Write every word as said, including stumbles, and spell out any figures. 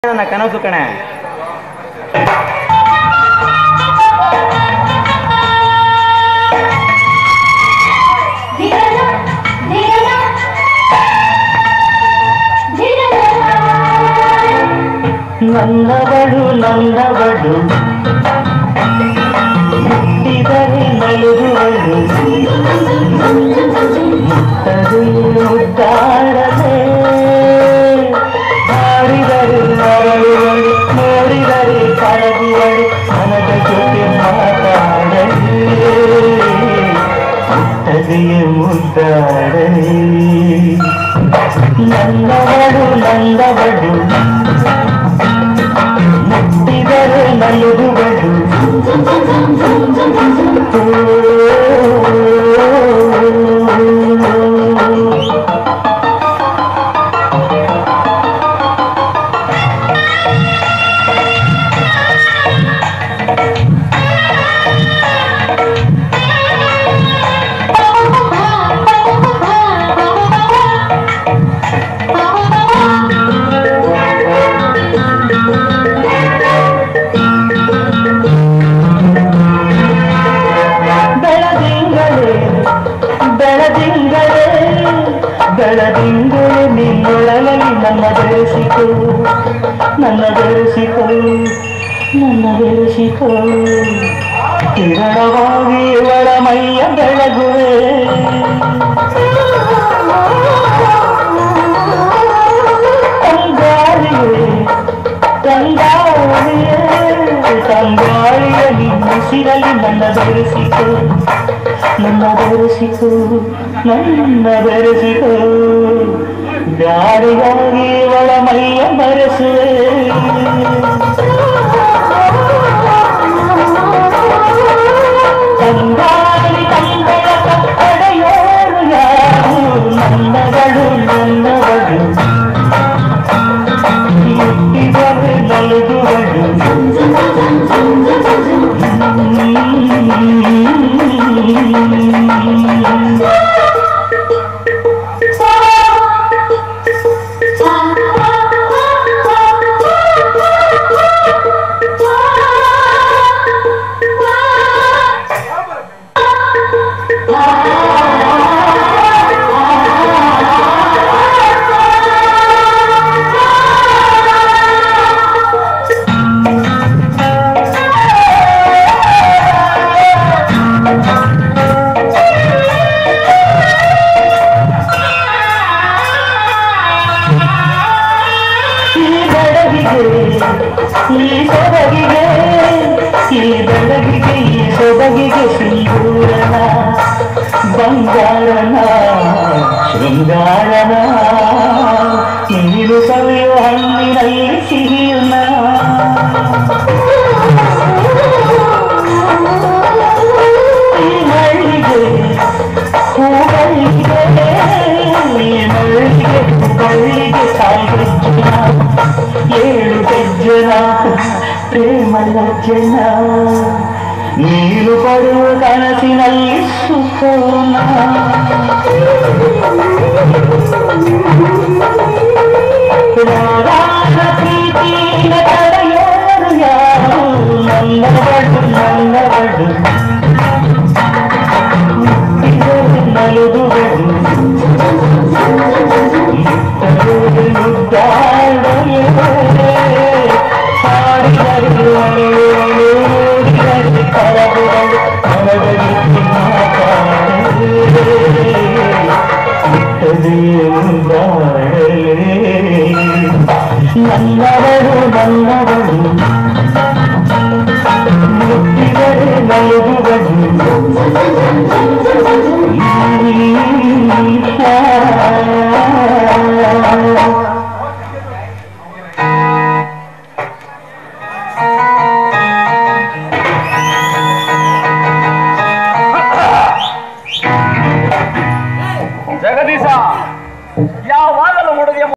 ನನ್ನ ಕನಸು ಕಣೆ. ನನ್ನವಳು ನನ್ನವಳು ಮುಟ್ಟಿದರೆ ನಲುಗುವಳು ಮುಟ್ಟದೆ ಮುದ್ದಾಡದೆ ಹಾಡಿದರೆ ಮರಳುವಳು ನೋಡಿದರೆ ಕರಗುವಳು ಮನದ ಜೊತೆ ಮಾತಾಡಲಿ ಮುಟ್ಟದೆಯೇ ಮುದ್ದಾಡಲಿ. ನನ್ನವಳು ನನ್ನವಳು ಮುಟ್ಟಿದರೆ ನಲುಗುವಳು ಬೆಳದಿಂಗಳೇ ನಿನ್ನೊಳಗಲಿ ನನ್ನ ಬೆರೆಸಿಕೋ ನನ್ನ ಬೆರೆಸಿಕೋ ನನ್ನ ಬೆರೆಸಿಕೋ ಕಿರಣವಾಗಿ ಒಳ ಮೈಯ ಬೆಳಗುವೆ ತಂಗಾಳಿಯೇ ತಂಗಾಳಿಯೇ ತಂಗಾಳಿಯ ನಿನ್ನುಸಿರಲಿ ನನ್ನ ಬೆರೆಸಿಕೋ ನನ್ನ ಬೆರೆಸಿಕೋ ನನ್ನ ಬೆರೆಸಿಕೋ ಗಾಳಿಗಾಗಿ ಒಳ ಮೈಯ ಬೆರೆಸುವೆ ತಂಗಾಳಿ ತಂಗಳ ಪಡೆಯೋರು ಯಾರು ನನ್ನಗಳು ನನ್ನವಳು ಮುಟ್ಟಿದರೆ ನಲುಗುವಳು ಈ ಸೊಬಗಿಗೆ ಈ ಬೆಳಗಿಗೆ ಈ ಸೊಬಗಿಗೆ ಸಿಂಧೂರನ ಬಂಗಾರನ ಶೃಂಗಾರನ ನೀರು ಸವಿಯೋ ಹಣ್ಣಿನಲ್ಲಿ ಸಿಹಿಯುನ ಈ ಮಳ್ಳಿಗೆ ಹೂಗಳಿಗೆ ಈ ಮಳ್ಳಿಗೆ ಹೂಗಳಿಗೆ ಸಾಯಿನ ಏಳು ಹೆಜ್ಜನ ಪ್ರೇಮ ಲಜ್ಜನ ನೀನು ಪಡುವ ಕನಸಿನಲ್ಲಿ ಸುಖನ ಪ್ರೀತಿಯ ತಡೆಯೋರು ಯಾರು ನನ್ನವಳು ನನ್ನವಳು ನಲುಗುವಳು ಮುದ್ದಾಡಲೇ ನನ್ನವಳು ನನ್ನವಳು